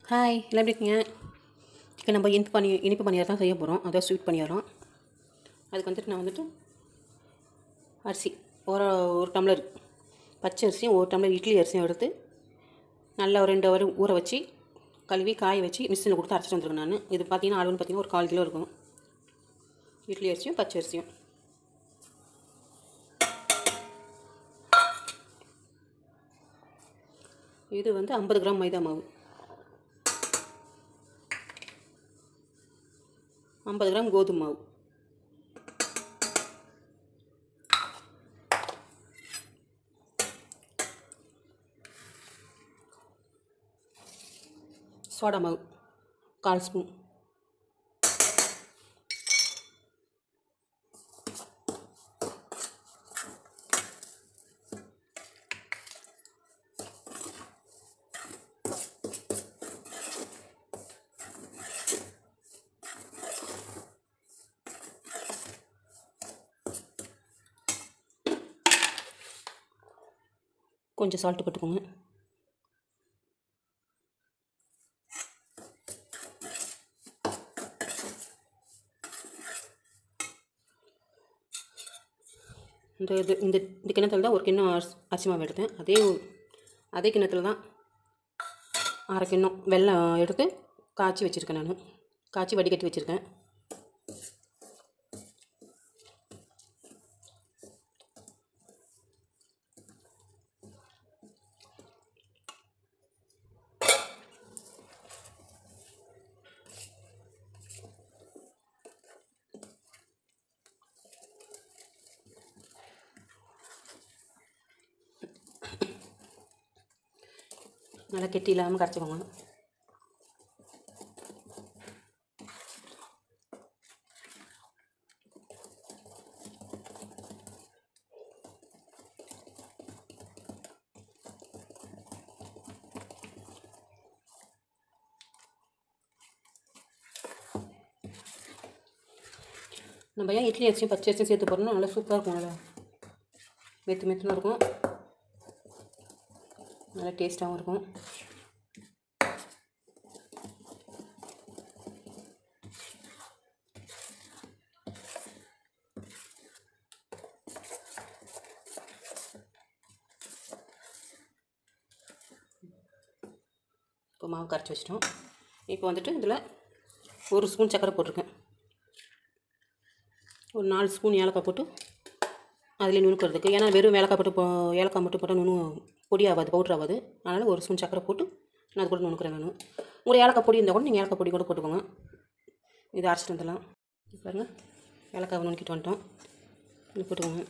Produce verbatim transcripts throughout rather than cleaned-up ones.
Hi எல்லாம் எப்படி இருக்கீங்க? இப்போ நம்ம இனிப்பு பனி இனிப்பு பணியாரம் தான் செய்ய போகிறோம். அதாவது ஸ்வீட் பணியாரம். அதுக்கு வந்துட்டு நான் வந்துட்டு அரிசி ஒரு ஒரு டம்ளர் பச்சை அரிசியும் ஒரு டம்ளர் இட்லி அரிசியும் எடுத்து நல்லா ஒரு ரெண்டு ஹவர் ஊற வச்சு கழுவி காய வச்சு மிஷினில் கொடுத்து அரைச்சிட்டு வந்துருக்கேன் நான். இது பார்த்தீங்கன்னா அளவுன்னு பார்த்தீங்கன்னா ஒரு கால் கிலோ இருக்கும். இட்லி அரிசியும் பச்சை அரிசியும் இது வந்து ஐம்பது கிராம் மைதா மாவு, ஐம்பது கிராம் கோதுமை மாவு, சோடா மாவு கால் ஸ்பூன், கொஞ்சம் சால்ட்டு போட்டுக்கோங்க. இந்த இது இந்த இந்த கிண்ணத்தில் தான் ஒரு கிண்ணம் அரிசி அரிசி மாவு எடுத்தேன். அதே அதே கிண்ணத்தில் தான் அரை கிண்ணம் வெல்லம் எடுத்து காய்ச்சி வச்சுருக்கேன். நான் காய்ச்சி வடிகட்டி வச்சுருக்கேன். நல்லா கெட்டி இல்லாமல் கரைச்சிக்கோங்க. நம்ம ஏன் இட்லி அரிசியும் பச்சை அரிசியும் சேர்த்து போடணும், நல்லா சூப்பராக இருக்கும். நல்லா மெத்து மெத்துன்னு இருக்கும், நல்லா டேஸ்ட்டாகவும் இருக்கும். இப்போ மாவு கரைச்சி வச்சிட்டோம். இப்போ வந்துட்டு இதில் ஒரு ஸ்பூன் சர்க்கரை போட்டிருக்கேன். ஒரு நாலு ஸ்பூன் ஏலக்காய் போட்டு அதில் நுணுக்கிறதுக்கு, ஏன்னா வெறும் ஏலக்காய் போட்டு போ ஏலக்காய் மட்டும் போட்டால் நுணு பொடி ஆகாது, பவுட்ரு ஆகாது. அதனால் ஒரு ஸ்பூன் சர்க்கரை போட்டு நான் அது கூட நுணுக்கிறேன். நான் உங்களுக்கு ஏலக்காய் பொடி இருந்தால் கூட நீங்கள் ஏலக்காய் பொடி கூட போட்டுக்கோங்க. இது அரைச்சிட்டு வந்துடலாம். பாருங்கள், ஏலக்காய் நுணுக்கிட்டு வந்துட்டோம். இது போட்டுக்கோங்க.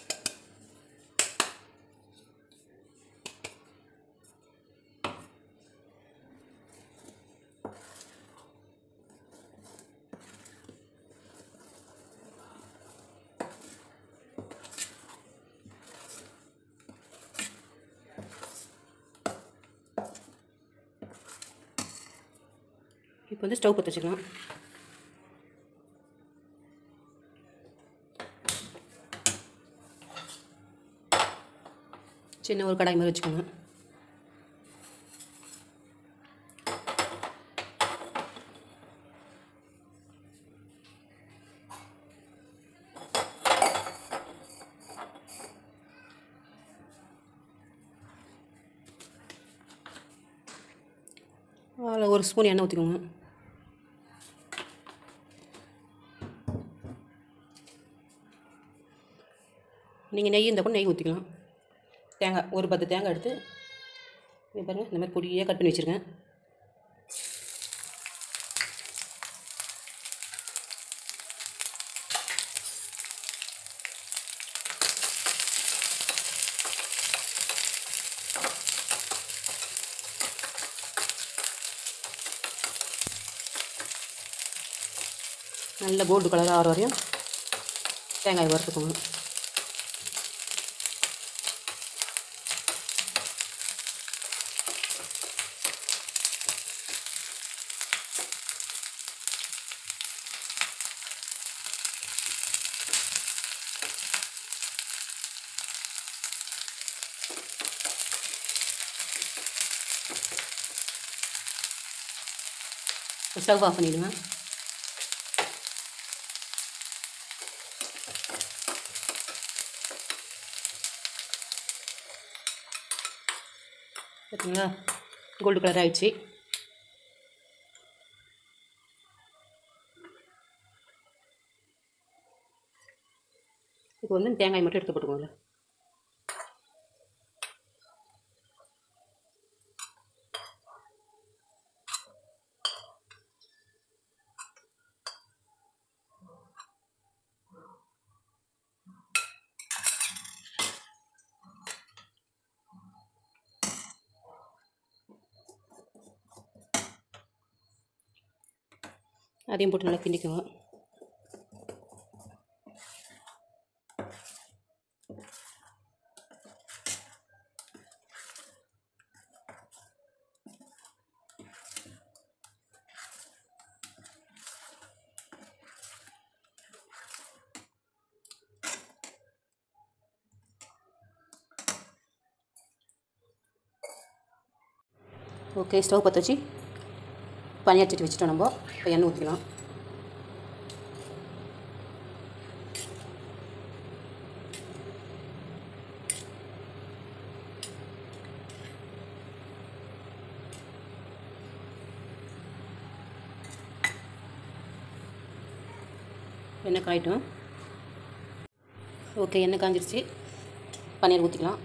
இப்போ வந்து ஸ்டவ் பற்ற வச்சுக்கலாம். சின்ன ஒரு கடாய் மாதிரி வச்சுக்கோங்க. அதில் ஒரு ஸ்பூன் எண்ணெய் ஊற்றிக்கோங்க. நீங்கள் நெய் இருந்தால் கூட நெய் ஊற்றிக்கலாம். தேங்காய் ஒரு பத்து தேங்காய் எடுத்து இது பாருங்கள், இந்த மாதிரி பொடியாக கட் பண்ணி வச்சுருக்கேன். நல்ல கோல்டு கலராக ஆகிற வரையும் தேங்காய் வறுத்துக்கோங்க. ஸ்டவ் ஆஃப் பண்ணிவிடுங்க. பார்த்தீங்களா, கோல்டு கலர் ஆகிடுச்சு. இப்போ வந்து தேங்காய் மட்டும் எடுத்து போட்டுக்கோங்க. அதையும் போட்டு நல்லா கிண்டிக்குவோம். ஓகே, ஸ்டவ் பற்ற வச்சு பனியார சட்டி வச்சுட்டோம். நம்ம இப்போ எண்ணெய் ஊற்றிக்கலாம். எண்ணெய் காயிட்டும். ஓகே, எண்ணெய் காஞ்சிருச்சு. பன்னீர் ஊற்றிக்கலாம்.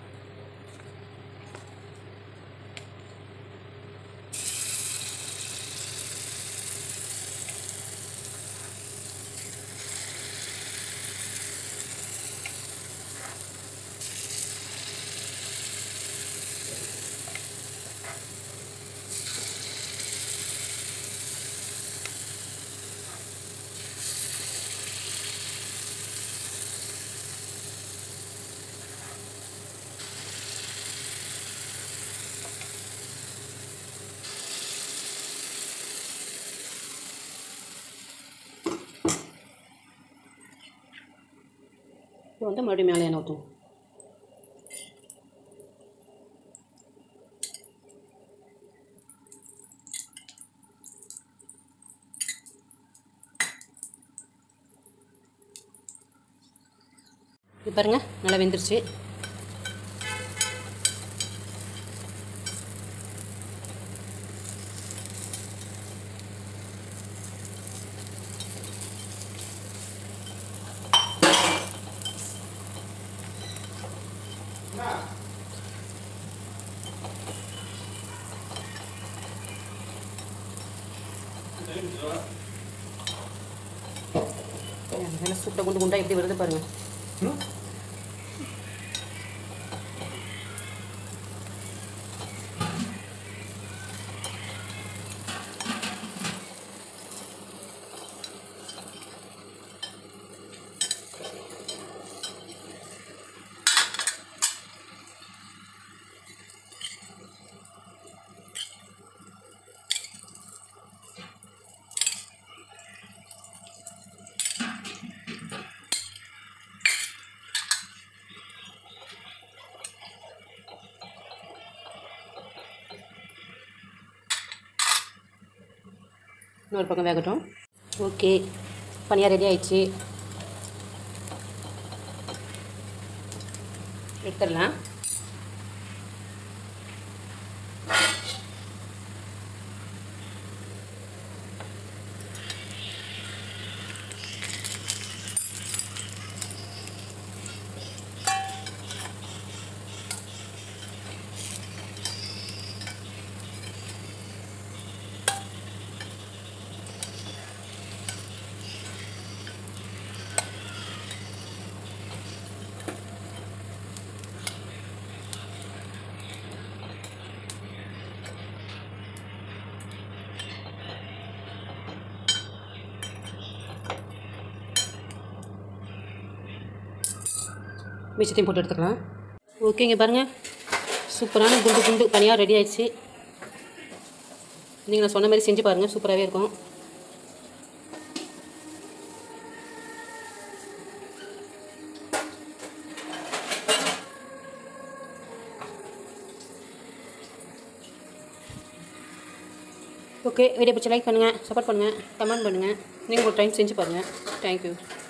இப்போ வந்து மறுபடியும் மேலே எண்ணெய் ஊற்றுவோம். இது பாருங்கள், நல்லா வெந்துருச்சு. நல்லா சுட்ட குண்டு குண்டா எப்படி வருது பாருங்கள். இன்னொரு பக்கம் வேகட்டும். ஓகே, பனியார் ரெடி ஆயிடுச்சு. எடுத்துடலாம். மிச்சத்தையும் போட்டு எடுத்துக்கலாம். ஓகேங்க, பாருங்கள், சூப்பரான குண்டு குண்டு பனியார் ரெடி ஆயிடுச்சு. நீங்கள் நான் சொன்ன மாதிரி செஞ்சு பாருங்கள், சூப்பராகவே இருக்கும். ஓகே, வீடியோ பிடிச்சி லைக் பண்ணுங்கள், சப்போர்ட் பண்ணுங்கள், கமெண்ட் பண்ணுங்கள். நீங்கள் ஒரு டைம் செஞ்சு பாருங்கள். தேங்க்யூ.